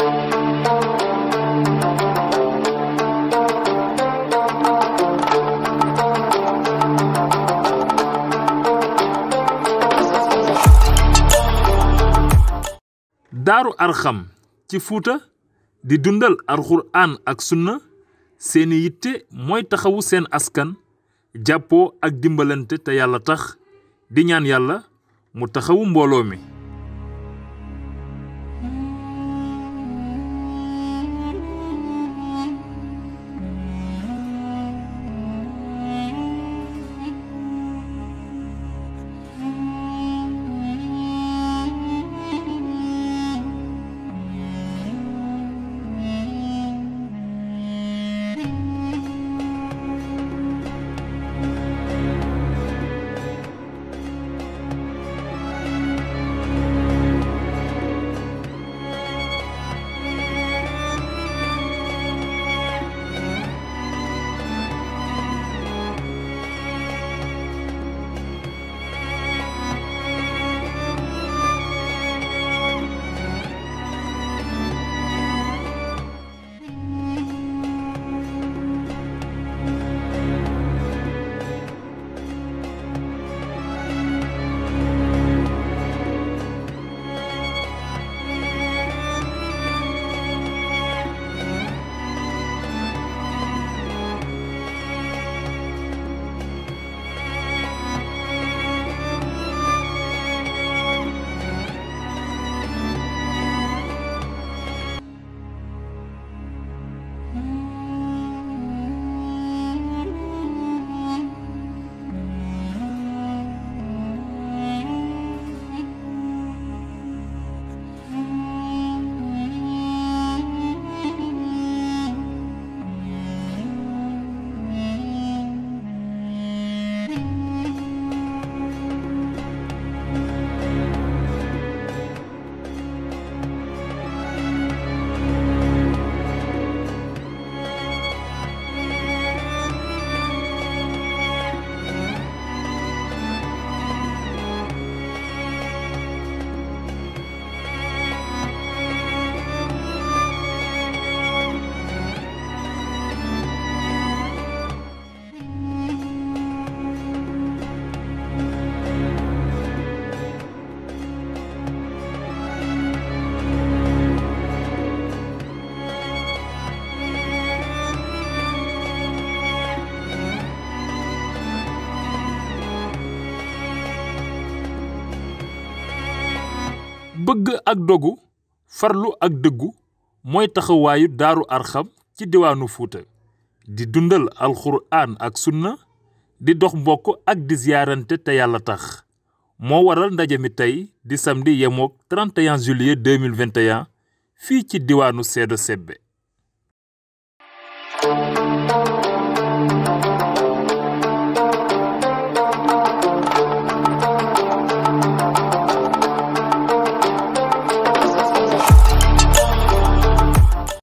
Daaru Arxam ci Fuuta di dundal alxuraan ak sunna seeni yitte mooy taxawu seen askan jàppoo ak dimbalante te yàlla tax di ñaan yàlla mu taxawu mbooloo mi. bëgg ak dogu farlu ak dëggu mooy taxawaayu Daaru Arxam ci diwaanu Fuuta di dundal alxuraan ak sunna di dox mbokk ak di ziyaarante te yàlla tax moo waral ndaje mi tey di samedi yemook 31 juillet 2021 fii ci diwaanu Séddo Sebbe